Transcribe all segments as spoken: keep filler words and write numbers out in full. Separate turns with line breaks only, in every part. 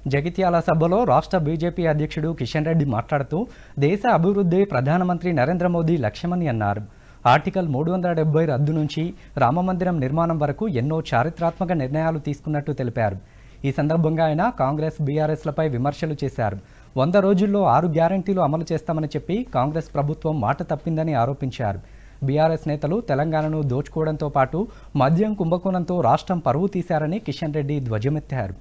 జగిత్యాల సభలో రాష్ట్ర బీజేపీ అధ్యక్షుడు కిషన్ రెడ్డి మాట్లాడుతూ దేశ అభివృద్ధి ప్రధానమంత్రి నరేంద్ర మోదీ లక్ష్యమని అన్నారు. ఆర్టికల్ మూడు వందల డెబ్బై రద్దు నుంచి రామమందిరం నిర్మాణం వరకు ఎన్నో చారిత్రాత్మక నిర్ణయాలు తీసుకున్నట్టు తెలిపారు. ఈ సందర్భంగా ఆయన కాంగ్రెస్ బీఆర్ఎస్లపై విమర్శలు చేశారు. వంద రోజుల్లో ఆరు గ్యారంటీలు అమలు చేస్తామని చెప్పి కాంగ్రెస్ ప్రభుత్వం మాట తప్పిందని ఆరోపించారు. బీఆర్ఎస్ నేతలు తెలంగాణను దోచుకోవడంతో పాటు మద్యం కుంభకోణంతో రాష్ట్రం పరువు తీశారని కిషన్ రెడ్డి ధ్వజమెత్తారు.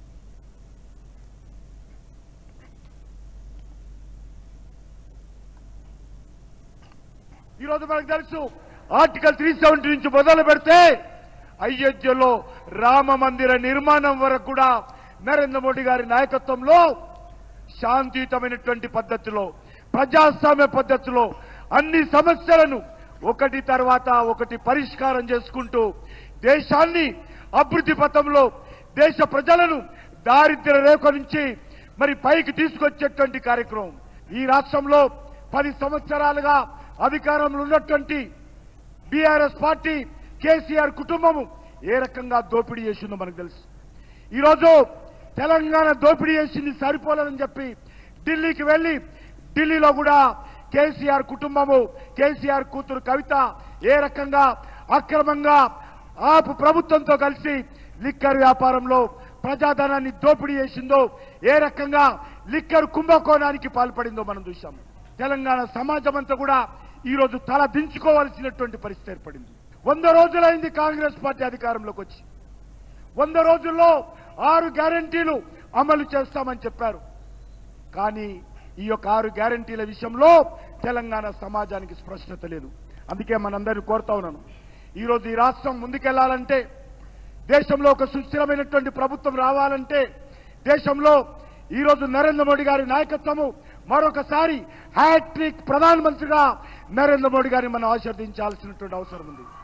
ఈరోజు మనకు తెలుసు ఆర్టికల్ త్రీ సెవెంటీ నుంచి మొదలు పెడితే అయోధ్యలో రామ మందిర నిర్మాణం వరకు కూడా నరేంద్ర మోడీ గారి నాయకత్వంలో శాంతియుతమైనటువంటి పద్ధతిలో ప్రజాస్వామ్య పద్ధతిలో అన్ని సమస్యలను ఒకటి తర్వాత ఒకటి పరిష్కారం చేసుకుంటూ దేశాన్ని అభివృద్ధి పథంలో దేశ ప్రజలను దారిద్ర్య రేఖ నుంచి మరి పైకి తీసుకొచ్చేటువంటి కార్యక్రమం. ఈ రాష్ట్రంలో పది సంవత్సరాలుగా అధికారంలో ఉన్నటువంటి బీఆర్ఎస్ పార్టీ కేసీఆర్ కుటుంబము ఏ రకంగా దోపిడీ చేసిందో మనకు తెలుసు. ఈరోజు తెలంగాణ దోపిడీ చేసింది సరిపోలేదని చెప్పి ఢిల్లీకి వెళ్లి ఢిల్లీలో కూడా కేసీఆర్ కుటుంబము కేసీఆర్ కూతురు కవిత ఏ రకంగా అక్రమంగా ఆపు ప్రభుత్వంతో కలిసి లిక్కర్ వ్యాపారంలో ప్రజాధనాన్ని దోపిడీ చేసిందో ఏ రకంగా లిక్కర్ కుంభకోణానికి పాల్పడిందో మనం చూశాము. తెలంగాణ సమాజం అంతా కూడా ఈరోజు తల దించుకోవాల్సినటువంటి పరిస్థితి ఏర్పడింది. వంద రోజులైంది కాంగ్రెస్ పార్టీ అధికారంలోకి వచ్చి. వంద రోజుల్లో ఆరు గ్యారంటీలు అమలు చేస్తామని చెప్పారు. కానీ ఈ యొక్క ఆరు గ్యారంటీల విషయంలో తెలంగాణ సమాజానికి స్పష్టత లేదు. అందుకే మనందరినీ కోరుతా ఉన్నాను, ఈరోజు ఈ రాష్ట్రం ముందుకెళ్లాలంటే, దేశంలో ఒక సుస్థిరమైనటువంటి ప్రభుత్వం రావాలంటే, దేశంలో ఈరోజు నరేంద్ర మోడీ గారి నాయకత్వము మరొకసారి హ్యాట్రిక్ ప్రధానమంత్రిగా నరేంద్ర మోడీ గారిని మనం ఆశీర్వదించాల్సినటువంటి అవసరం ఉంది.